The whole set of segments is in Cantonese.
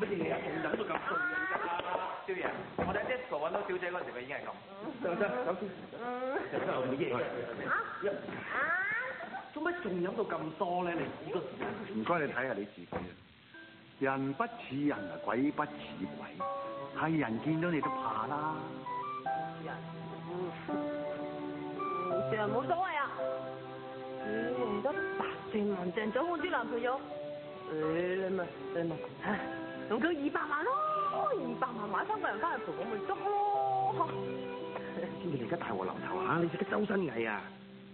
乜嘢啊？仲忍到咁衰啊！ 少爺，我哋一傻揾到小姐嗰陣時，佢已經係咁。 得，首先，真係冇嘢嘅。做乜仲飲到咁多咧？你呢個時間？ 唔該，你睇下你自己啊！人不似人啊，鬼不似鬼，係人見到你都怕啦。 成日冇所謂啊！你用得白淨文淨找我啲男朋友，你咪用佢200萬咯，200萬買翻個人翻嚟陪我咪得咯。 知你而家大禍臨頭嚇，你識得周身蟻啊！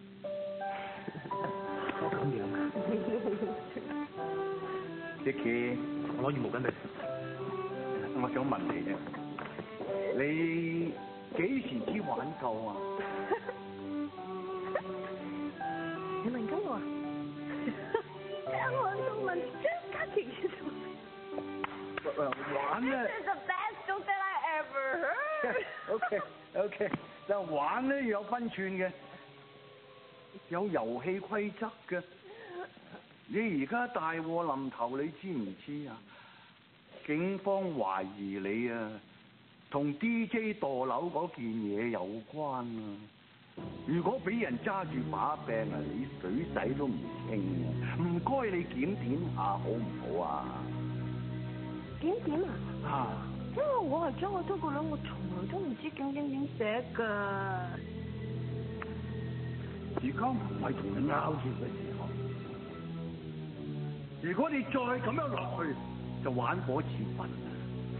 我咁樣，Dicky，我攞住毛巾俾你。 我想問你啫，你幾時知玩夠啊？ 你問緊我啊？我仲問張家琪玩咧。 This is the best joke that I ever heard. OK， 就玩咧有分寸嘅，有遊戲規則嘅。你而家大禍臨頭，你知唔知啊？警方懷疑你啊，同 DJ 墮樓嗰件嘢有關啊！如果俾人揸住把柄啊，你水洗都唔清啊！唔該你檢點下好唔好啊？ 檢點啊？ 啊！ 因為我係將我多個兩個從來都唔知點寫㗎。 而家唔係同你拗住嘅時候，如果你再咁樣落去，就玩火自焚啦。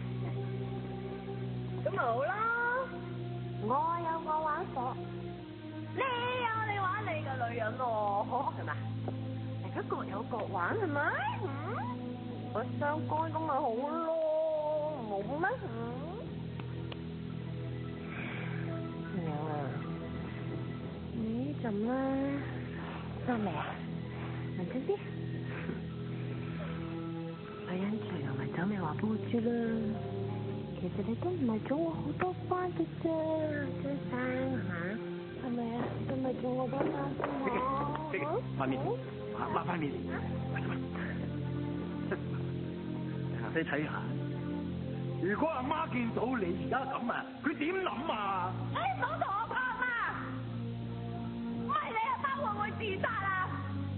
咁咪好啦，我有我玩火，你有你玩你嘅女人咯，係咪？大家各有各玩係咪？我相干咁咪好咯，冇咩？點樣啊？呢陣咧，啱未啊？聞真啲。女人隨又咪走咪話俾我知啦。其實你都唔係早我好多班嘅啫，張生嚇，係咪啊？你咪做我班班先喎。 塊面，抹塊面。你睇下，如果阿媽見到你而家咁啊，佢點諗啊？ 你唔好同我講阿媽，唔係你阿媽會唔會自殺啊？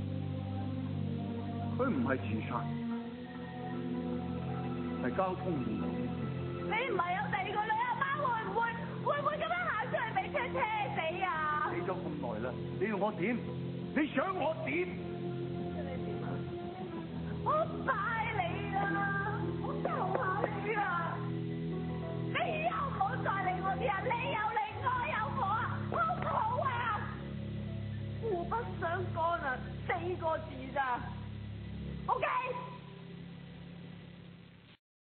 佢唔係自殺，係交通意外。 你唔係有第二個女阿媽會唔會咁樣行出去俾車死啊？ 死咗咁耐啦，你要我點？你想我點？ 你點啊？我拜你啊！我求下你啊！你以後唔好再理我啲啊！你有你，我有我啊！好唔好啊？互不相干啊，4個字咋 ？OK。